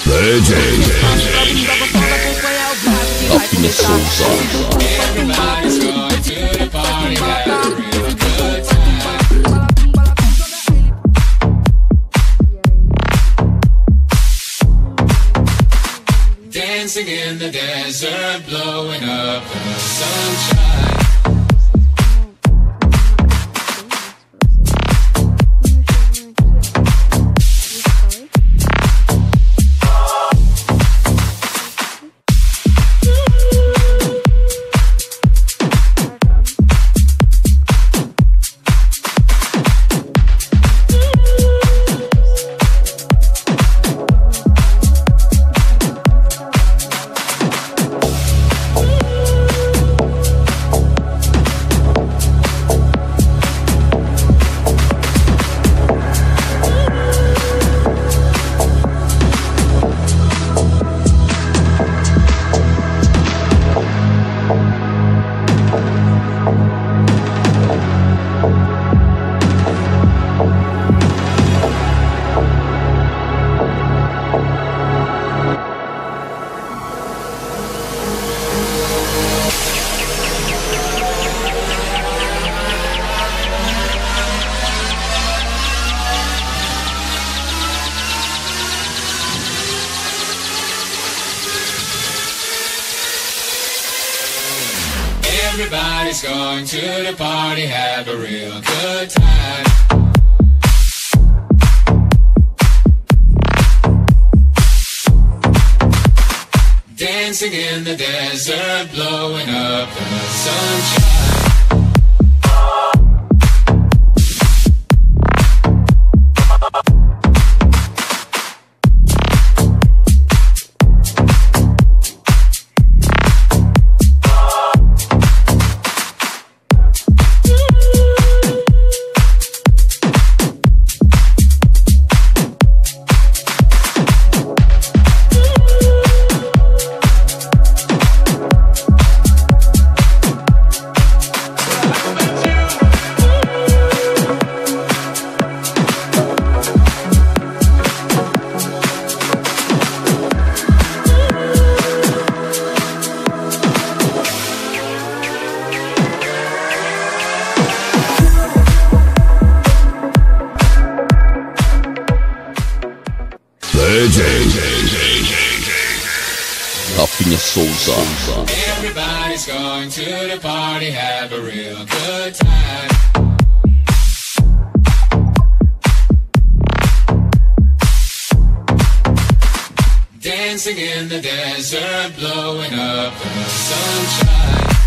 Rapinha Souza. Everybody's going to the party, have a real good time. Dancing in the desert, blowing up the sunshine. Everybody's going to the party, have a real good time. Dancing in the desert, blowing up the sunshine. Rapinha Souza. Everybody's going to the party, have a real good time. Dancing in the desert, blowing up the sunshine.